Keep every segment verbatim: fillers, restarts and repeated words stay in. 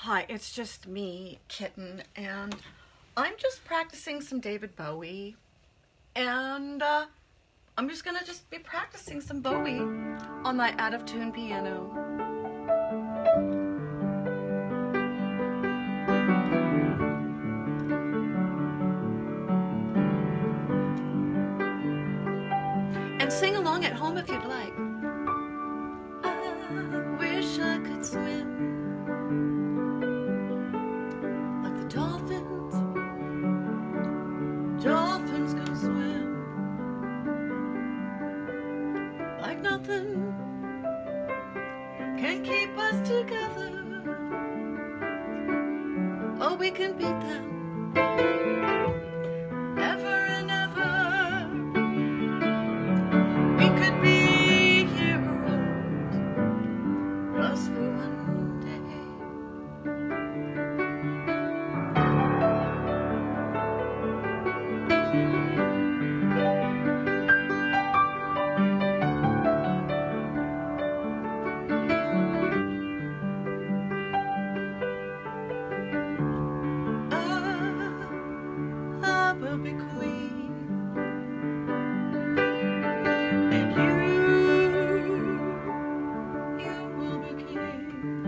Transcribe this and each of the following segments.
Hi, it's just me, Kitten, and I'm just practicing some David Bowie, and uh, I'm just gonna just be practicing some Bowie on my out of tune piano. And sing along at home if you'd like. I wish I could swim like the dolphins. Dolphins can swim like nothing can keep us together. Oh, we can beat them ever and ever. We could be heroes just for one day. I will be queen, and you, you will be king.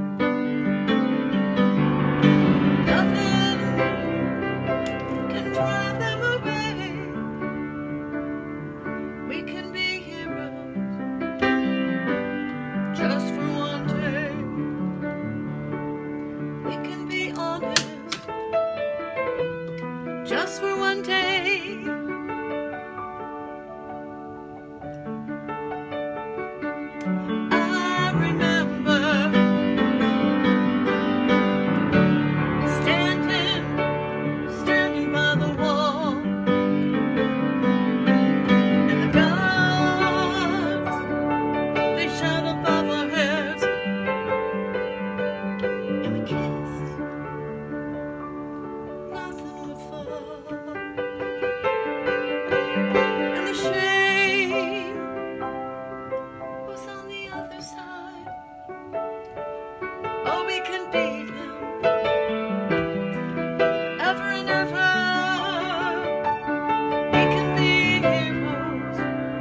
Nothing can drive them away. We can be heroes just for one day. We can be honest just for one day. I remember standing, standing by the wall, and the gods, they shot above our heads, and we kissed, nothing would fall, and the shame was on the other side. Oh, we can beat him ever and ever. We can be heroes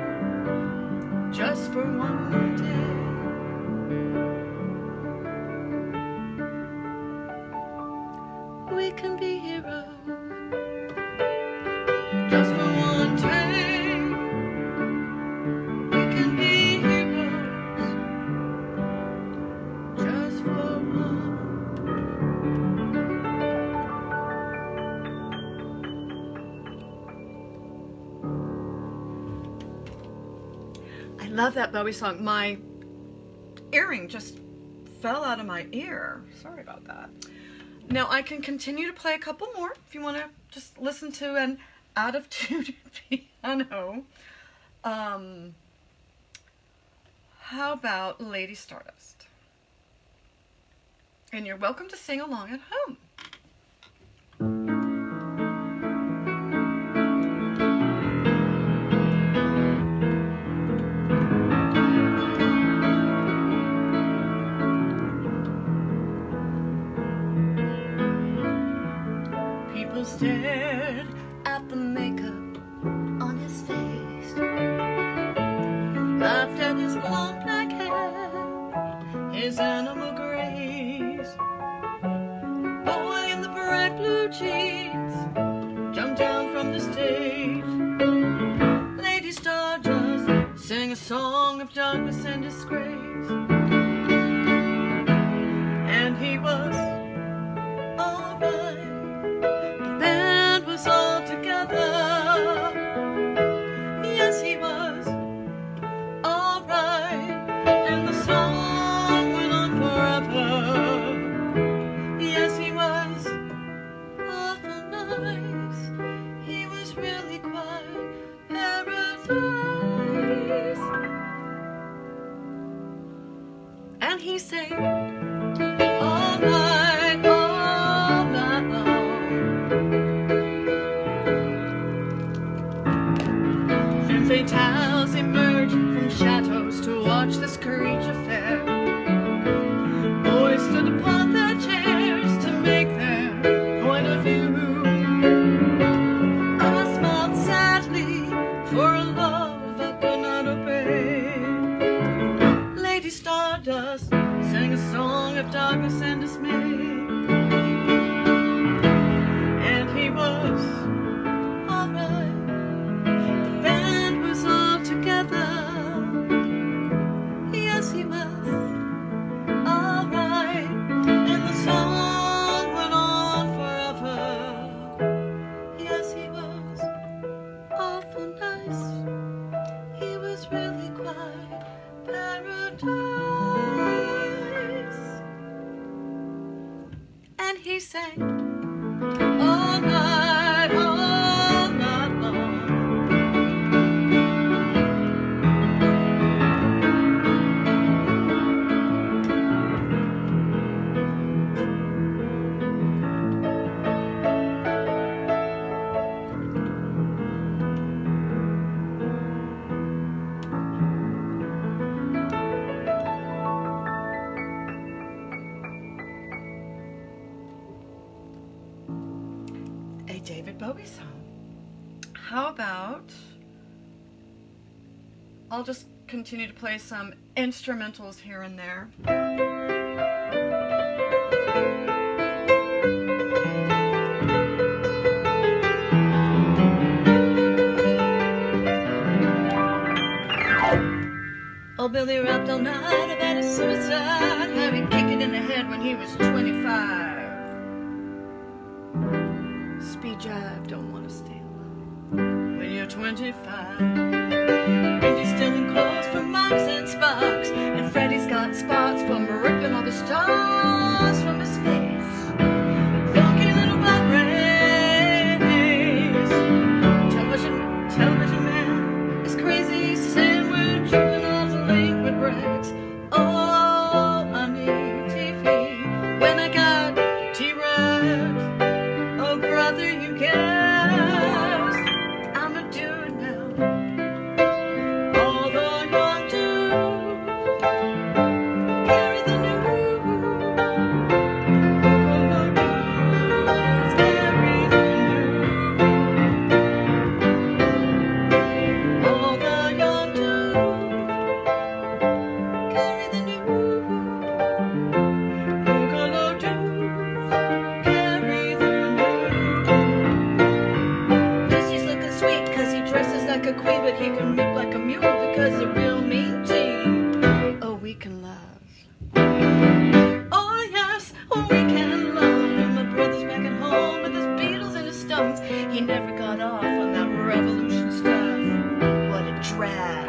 just for one day. We can be heroes just for one day. We can be heroes just for one. I love that Bowie song. My earring just fell out of my ear. Sorry about that. Now I can continue to play a couple more if you want to just listen to an out of tune piano. Um, how about Lady Stardust? And you're welcome to sing along at home. People stared at the makeup on his face, laughed at his long black hair, his animal grace. Boy in the bright blue jeans jumped down from the stage. Lady Stardust sang a song of darkness and disgrace, and he was alright. The band was all together. Yes, he was alright, and the song went on forever. Yes, he was awful nice. He was really quite paradise. of darkness and dismay. And he was alright. The band was all together. Yes, he was alright. And the song went on forever. Yes, he was awful nice. He was really quite paradise. And he sang all night, all night long. A David Bowie song. How about I'll just continue to play some instrumentals here and there. Old Billy rapped all night about his suicide, how he kicked it in the head when he was twenty-five. Speed jive, don't want to stay alive when you're twenty-five. Benji's still in clothes from Marks and Sparks, and Freddie's got spots from ripping all the stars from his face. Funky little black rays. Television, television man is crazy, sandwich, juveniles, and liquid breaks. Oh, I need T V when I got T-Rex. Oh, brother, you guessed I'm a dude now. All the young dudes carry the news. All the dudes carry the news. All the young dudes carry the news. All the dudes carry the like a queen, but he can whip like a mule because a real mean team. Oh, we can love. Oh, yes, oh, we can love. And my brother's back at home with his Beatles and his Stones. He never got off on that revolution stuff. What a drag.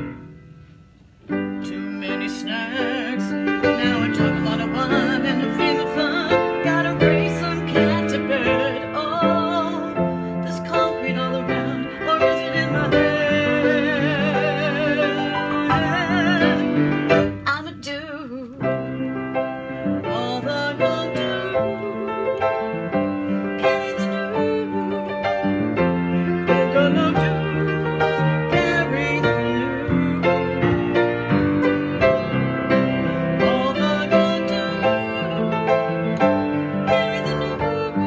Too many snacks. Now I drunk a lot of wine and I'm feeling fun. Gotta raise some cat to bed. Oh, there's concrete all around. Or is it in my head? I'm a dude. All the young dudes carry the news. All the dudes carry the news. All the young dudes carry the news.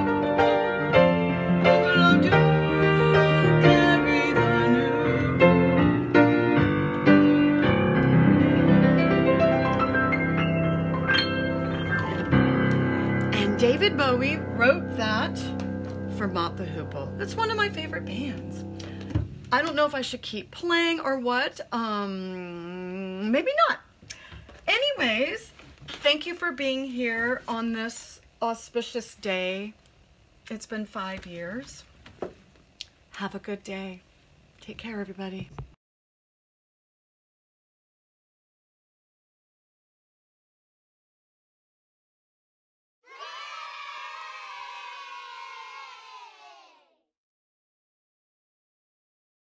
All the dudes carry the news. And David Bowie wrote that for Mott the Hoople. That's one of my favorite bands. I don't know if I should keep playing or what. Um, maybe not. Anyways, thank you for being here on this auspicious day. It's been five years. Have a good day. Take care, everybody.